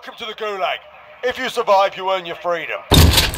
Welcome to the Gulag. If you survive, you earn your freedom.